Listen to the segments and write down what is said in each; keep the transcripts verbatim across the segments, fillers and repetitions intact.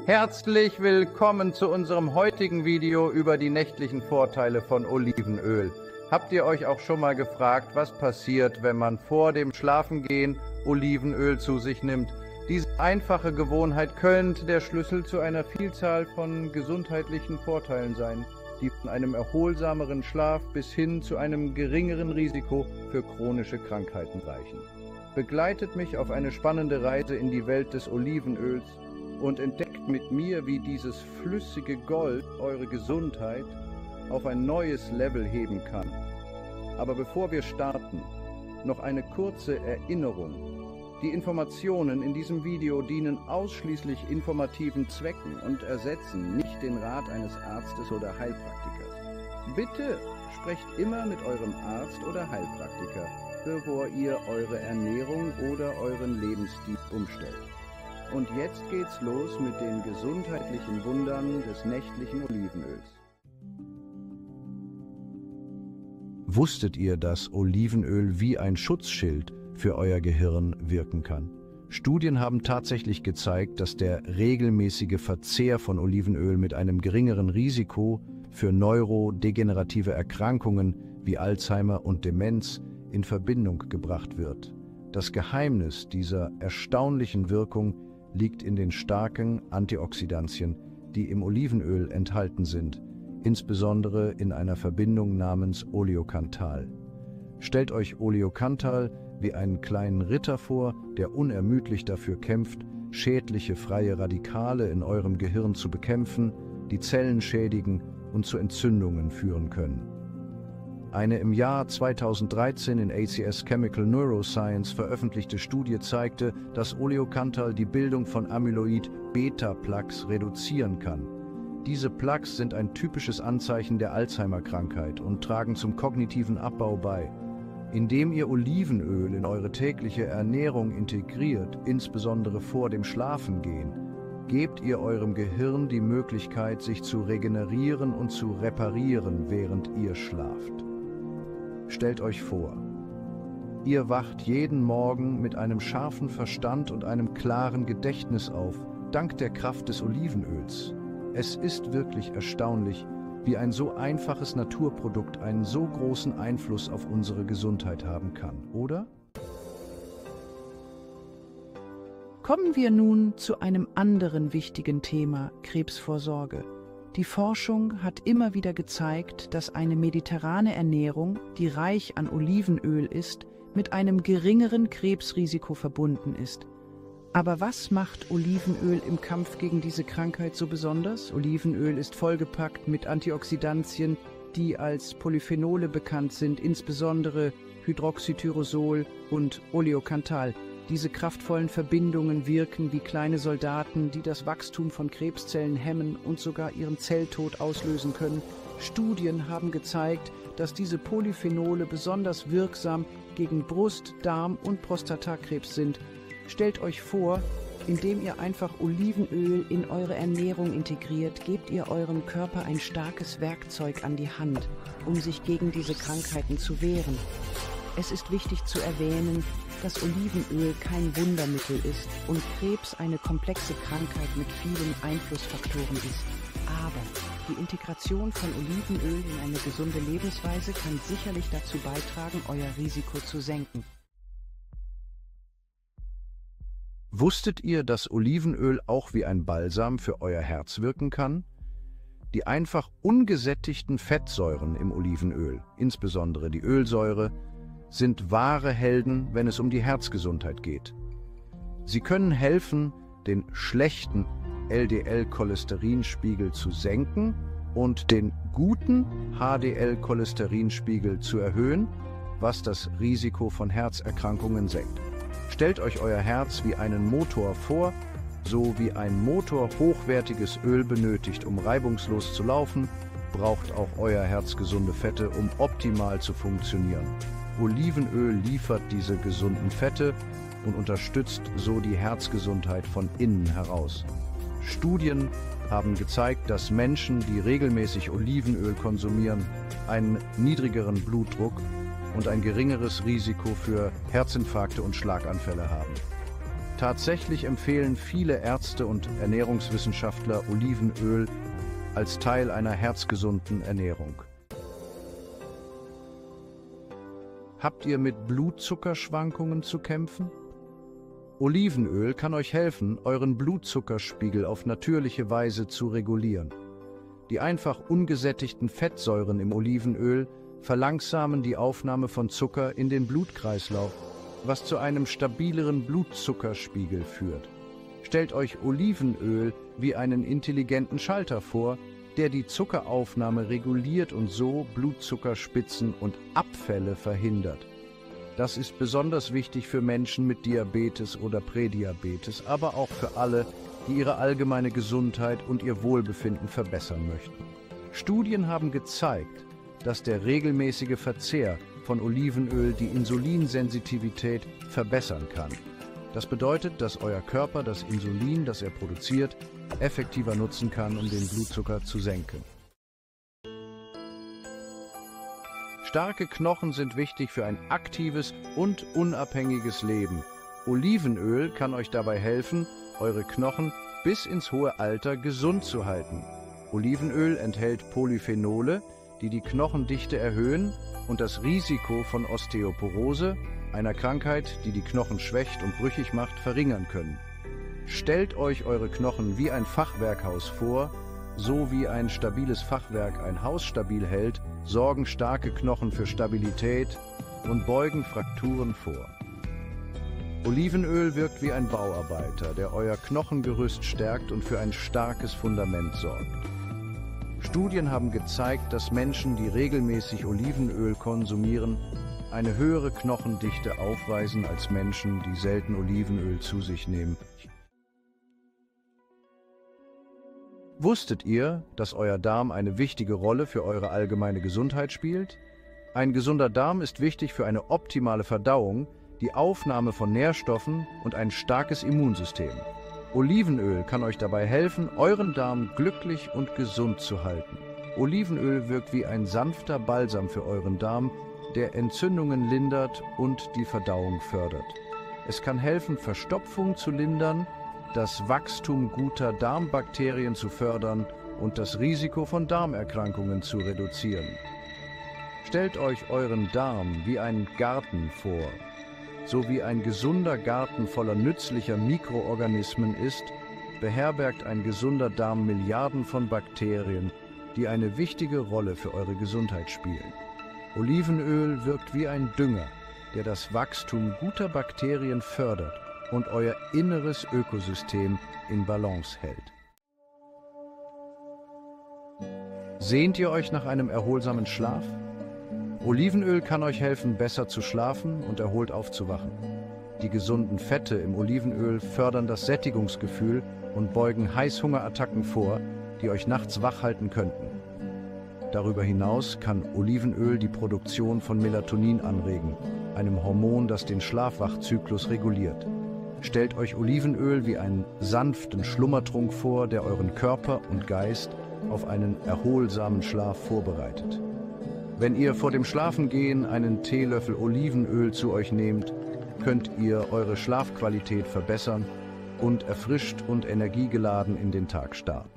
Herzlich willkommen zu unserem heutigen Video über die nächtlichen Vorteile von Olivenöl. Habt ihr euch auch schon mal gefragt, was passiert, wenn man vor dem Schlafengehen Olivenöl zu sich nimmt? Diese einfache Gewohnheit könnte der Schlüssel zu einer Vielzahl von gesundheitlichen Vorteilen sein, die von einem erholsameren Schlaf bis hin zu einem geringeren Risiko für chronische Krankheiten reichen. Begleitet mich auf eine spannende Reise in die Welt des Olivenöls und entdeckt mit mir, wie dieses flüssige Gold eure Gesundheit auf ein neues Level heben kann. Aber bevor wir starten, noch eine kurze Erinnerung. Die Informationen in diesem Video dienen ausschließlich informativen Zwecken und ersetzen nicht den Rat eines Arztes oder Heilpraktikers. Bitte sprecht immer mit eurem Arzt oder Heilpraktiker, bevor ihr eure Ernährung oder euren Lebensstil umstellt. Und jetzt geht's los mit den gesundheitlichen Wundern des nächtlichen Olivenöls. Wusstet ihr, dass Olivenöl wie ein Schutzschild für euer Gehirn wirken kann? Studien haben tatsächlich gezeigt, dass der regelmäßige Verzehr von Olivenöl mit einem geringeren Risiko für neurodegenerative Erkrankungen wie Alzheimer und Demenz in Verbindung gebracht wird. Das Geheimnis dieser erstaunlichen Wirkung liegt in den starken Antioxidantien, die im Olivenöl enthalten sind, insbesondere in einer Verbindung namens Oleokanthal. Stellt euch Oleokanthal wie einen kleinen Ritter vor, der unermüdlich dafür kämpft, schädliche freie Radikale in eurem Gehirn zu bekämpfen, die Zellen schädigen und zu Entzündungen führen können. Eine im Jahr zweitausenddreizehn in A C S Chemical Neuroscience veröffentlichte Studie zeigte, dass Oleokanthal die Bildung von Amyloid-Beta-Plaques reduzieren kann. Diese Plaques sind ein typisches Anzeichen der Alzheimer-Krankheit und tragen zum kognitiven Abbau bei. Indem ihr Olivenöl in eure tägliche Ernährung integriert, insbesondere vor dem Schlafengehen, gebt ihr eurem Gehirn die Möglichkeit, sich zu regenerieren und zu reparieren, während ihr schlaft. Stellt euch vor, ihr wacht jeden Morgen mit einem scharfen Verstand und einem klaren Gedächtnis auf, dank der Kraft des Olivenöls. Es ist wirklich erstaunlich, wie ein so einfaches Naturprodukt einen so großen Einfluss auf unsere Gesundheit haben kann, oder? Kommen wir nun zu einem anderen wichtigen Thema, Krebsvorsorge. Die Forschung hat immer wieder gezeigt, dass eine mediterrane Ernährung, die reich an Olivenöl ist, mit einem geringeren Krebsrisiko verbunden ist. Aber was macht Olivenöl im Kampf gegen diese Krankheit so besonders? Olivenöl ist vollgepackt mit Antioxidantien, die als Polyphenole bekannt sind, insbesondere Hydroxytyrosol und Oleokanthal. Diese kraftvollen Verbindungen wirken wie kleine Soldaten, die das Wachstum von Krebszellen hemmen und sogar ihren Zelltod auslösen können. Studien haben gezeigt, dass diese Polyphenole besonders wirksam gegen Brust-, Darm- und Prostatakrebs sind. Stellt euch vor, indem ihr einfach Olivenöl in eure Ernährung integriert, gebt ihr eurem Körper ein starkes Werkzeug an die Hand, um sich gegen diese Krankheiten zu wehren. Es ist wichtig zu erwähnen, dass Olivenöl kein Wundermittel ist und Krebs eine komplexe Krankheit mit vielen Einflussfaktoren ist. Aber die Integration von Olivenöl in eine gesunde Lebensweise kann sicherlich dazu beitragen, euer Risiko zu senken. Wusstet ihr, dass Olivenöl auch wie ein Balsam für euer Herz wirken kann? Die einfach ungesättigten Fettsäuren im Olivenöl, insbesondere die Ölsäure, sind wahre Helden, wenn es um die Herzgesundheit geht. Sie können helfen, den schlechten L D L-Cholesterinspiegel zu senken und den guten H D L-Cholesterinspiegel zu erhöhen, was das Risiko von Herzerkrankungen senkt. Stellt euch euer Herz wie einen Motor vor, so wie ein Motor hochwertiges Öl benötigt, um reibungslos zu laufen, braucht auch euer Herz gesunde Fette, um optimal zu funktionieren. Olivenöl liefert diese gesunden Fette und unterstützt so die Herzgesundheit von innen heraus. Studien haben gezeigt, dass Menschen, die regelmäßig Olivenöl konsumieren, einen niedrigeren Blutdruck und ein geringeres Risiko für Herzinfarkte und Schlaganfälle haben. Tatsächlich empfehlen viele Ärzte und Ernährungswissenschaftler Olivenöl als Teil einer herzgesunden Ernährung. Habt ihr mit Blutzuckerschwankungen zu kämpfen? Olivenöl kann euch helfen, euren Blutzuckerspiegel auf natürliche Weise zu regulieren. Die einfach ungesättigten Fettsäuren im Olivenöl verlangsamen die Aufnahme von Zucker in den Blutkreislauf, was zu einem stabileren Blutzuckerspiegel führt. Stellt euch Olivenöl wie einen intelligenten Schalter vor, der die Zuckeraufnahme reguliert und so Blutzuckerspitzen und Abfälle verhindert. Das ist besonders wichtig für Menschen mit Diabetes oder Prädiabetes, aber auch für alle, die ihre allgemeine Gesundheit und ihr Wohlbefinden verbessern möchten. Studien haben gezeigt, dass der regelmäßige Verzehr von Olivenöl die Insulinsensitivität verbessern kann. Das bedeutet, dass euer Körper das Insulin, das er produziert, effektiver nutzen kann, um den Blutzucker zu senken. Starke Knochen sind wichtig für ein aktives und unabhängiges Leben. Olivenöl kann euch dabei helfen, eure Knochen bis ins hohe Alter gesund zu halten. Olivenöl enthält Polyphenole, die die Knochendichte erhöhen und das Risiko von Osteoporose, einer Krankheit, die die Knochen schwächt und brüchig macht, verringern können. Stellt euch eure Knochen wie ein Fachwerkhaus vor, so wie ein stabiles Fachwerk ein Haus stabil hält, sorgen starke Knochen für Stabilität und beugen Frakturen vor. Olivenöl wirkt wie ein Bauarbeiter, der euer Knochengerüst stärkt und für ein starkes Fundament sorgt. Studien haben gezeigt, dass Menschen, die regelmäßig Olivenöl konsumieren, eine höhere Knochendichte aufweisen als Menschen, die selten Olivenöl zu sich nehmen. Wusstet ihr, dass euer Darm eine wichtige Rolle für eure allgemeine Gesundheit spielt? Ein gesunder Darm ist wichtig für eine optimale Verdauung, die Aufnahme von Nährstoffen und ein starkes Immunsystem. Olivenöl kann euch dabei helfen, euren Darm glücklich und gesund zu halten. Olivenöl wirkt wie ein sanfter Balsam für euren Darm, der Entzündungen lindert und die Verdauung fördert. Es kann helfen, Verstopfung zu lindern, das Wachstum guter Darmbakterien zu fördern und das Risiko von Darmerkrankungen zu reduzieren. Stellt euch euren Darm wie einen Garten vor. So wie ein gesunder Garten voller nützlicher Mikroorganismen ist, beherbergt ein gesunder Darm Milliarden von Bakterien, die eine wichtige Rolle für eure Gesundheit spielen. Olivenöl wirkt wie ein Dünger, der das Wachstum guter Bakterien fördert und euer inneres Ökosystem in Balance hält. Sehnt ihr euch nach einem erholsamen Schlaf? Olivenöl kann euch helfen, besser zu schlafen und erholt aufzuwachen. Die gesunden Fette im Olivenöl fördern das Sättigungsgefühl und beugen Heißhungerattacken vor, die euch nachts wach halten könnten. Darüber hinaus kann Olivenöl die Produktion von Melatonin anregen, einem Hormon, das den Schlafwachzyklus reguliert. Stellt euch Olivenöl wie einen sanften Schlummertrunk vor, der euren Körper und Geist auf einen erholsamen Schlaf vorbereitet. Wenn ihr vor dem Schlafengehen einen Teelöffel Olivenöl zu euch nehmt, könnt ihr eure Schlafqualität verbessern und erfrischt und energiegeladen in den Tag starten.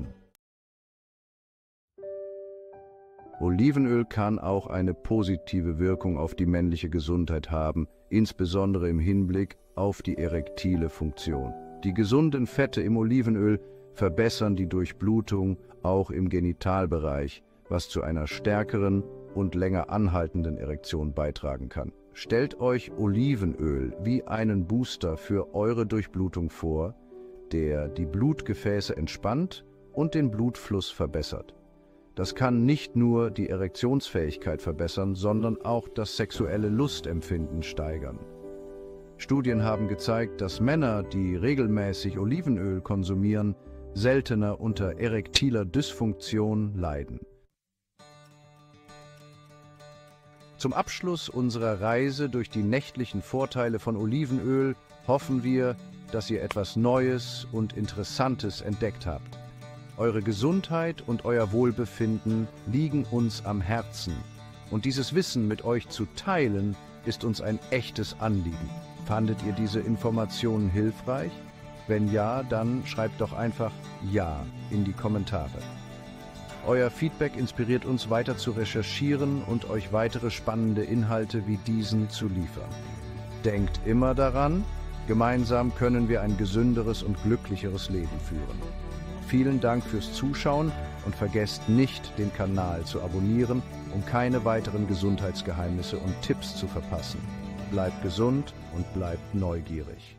Olivenöl kann auch eine positive Wirkung auf die männliche Gesundheit haben, insbesondere im Hinblick auf die erektile Funktion. Die gesunden Fette im Olivenöl verbessern die Durchblutung auch im Genitalbereich, was zu einer stärkeren und länger anhaltenden Erektion beitragen kann. Stellt euch Olivenöl wie einen Booster für eure Durchblutung vor, der die Blutgefäße entspannt und den Blutfluss verbessert. Das kann nicht nur die Erektionsfähigkeit verbessern, sondern auch das sexuelle Lustempfinden steigern. Studien haben gezeigt, dass Männer, die regelmäßig Olivenöl konsumieren, seltener unter erektiler Dysfunktion leiden. Zum Abschluss unserer Reise durch die nächtlichen Vorteile von Olivenöl hoffen wir, dass ihr etwas Neues und Interessantes entdeckt habt. Eure Gesundheit und euer Wohlbefinden liegen uns am Herzen und dieses Wissen mit euch zu teilen, ist uns ein echtes Anliegen. Fandet ihr diese Informationen hilfreich? Wenn ja, dann schreibt doch einfach Ja in die Kommentare. Euer Feedback inspiriert uns weiter zu recherchieren und euch weitere spannende Inhalte wie diesen zu liefern. Denkt immer daran, gemeinsam können wir ein gesünderes und glücklicheres Leben führen. Vielen Dank fürs Zuschauen und vergesst nicht, den Kanal zu abonnieren, um keine weiteren Gesundheitsgeheimnisse und Tipps zu verpassen. Bleibt gesund und bleibt neugierig.